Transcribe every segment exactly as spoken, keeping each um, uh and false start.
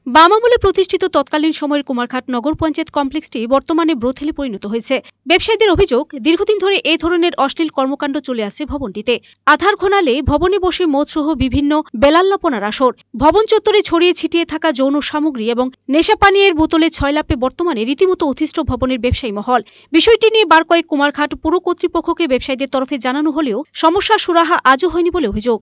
বাম আমলে প্রতিষ্ঠিত তৎকালীন সময়ের কুমারঘাট নগর পঞ্চায়েত কমপ্লেক্সটি বর্তমানে ব্রোথেলে পরিণত হয়েছে। ব্যবসায়ীদের অভিযোগ, দীর্ঘদিন ধরে এই ধরনের অশ্লীল কর্মকাণ্ড চলে আসছে ভবনটিতে। আধার ঘনালে ভবনে বসে মদসহ বিভিন্ন বেলাল্লাপনার আসর, ভবন চত্বরে ছড়িয়ে ছিটিয়ে থাকা যৌন সামগ্রী এবং নেশা পানীয়ের বোতলে ছয়লাপে বর্তমানে রীতিমতো অতিষ্ঠ ভবনের ব্যবসায়ী মহল। বিষয়টি নিয়ে বার কয়েক কুমারঘাট পুর কর্তৃপক্ষকে ব্যবসায়ীদের তরফে জানানো হলেও সমস্যার সুরাহা আজও হয়নি বলে অভিযোগ।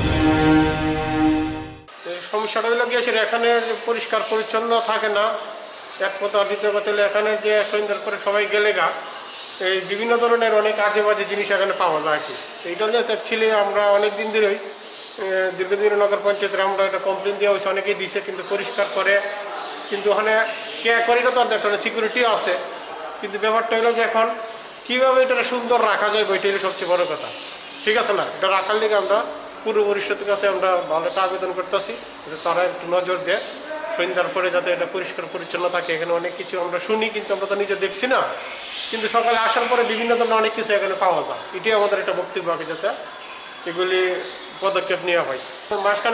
সমস্যাটা হলো গিয়েছে এখানে পরিষ্কার পরিচ্ছন্ন থাকে না, এক কথা। দ্বিতীয় কথা হলো এখানে যে সন্ধ্যার পরে সবাই গেলে গা এই বিভিন্ন ধরনের অনেক আজে বাজে জিনিস এখানে পাওয়া যায় কি। এইটা নিয়ে অ্যাকচুয়ালি আমরা অনেক দিন ধরেই দীর্ঘদিন নগর পঞ্চায়েতের আমরা একটা কমপ্লেন দেওয়া হয়েছে, অনেকেই দিচ্ছে, কিন্তু পরিষ্কার করে কিন্তু ওখানে কে করি না, তার দেখেন সিকিউরিটি আছে, কিন্তু ব্যাপারটা হলো যে এখন কীভাবে এটা সুন্দর রাখা যায় বইটাই সবচেয়ে বড় কথা, ঠিক আছে না? এটা রাখার লিগে আমরা পুরো পরিষদের কাছে আমরা ভালো একটা আবেদন করতেছি যে তারা একটু নজর দেয় সন্ধ্যার পরে, যাতে এটা পরিষ্কার পরিচ্ছন্ন থাকে। এখানে অনেক কিছু আমরা শুনি, কিন্তু আমরা তো নিজে দেখছি না, কিন্তু সকালে আসার পরে বিভিন্ন ধরনের অনেক কিছু এখানে পাওয়া যায়। এটাই আমাদের একটা বক্তব্য আগে, যাতে এগুলি পদক্ষেপ নেওয়া হয়। মাঝখানে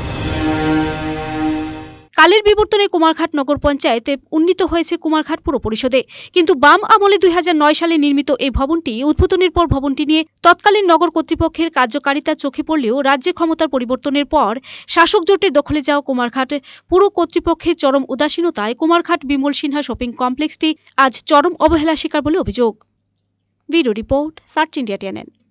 কালের বিবর্তনে কুমারঘাট নগর পঞ্চায়েতে উন্নীত হয়েছে কুমারঘাট পুর পরিষদে, কিন্তু বাম আমলে দুই হাজার নয় সালে নির্মিত এই ভবনটি উদ্বোধনের পর ভবনটি নিয়ে তৎকালীন নগর কর্তৃপক্ষের কার্যকারিতা চোখে পড়লেও রাজ্যে ক্ষমতার পরিবর্তনের পর শাসক জোটের দখলে যাওয়া কুমারঘাট পুর কর্তৃপক্ষের চরম উদাসীনতায় কুমারঘাট বিমল সিনহা শপিং কমপ্লেক্সটি আজ চরম অবহেলা শিকার বলে অভিযোগ। Video report, search India TNN.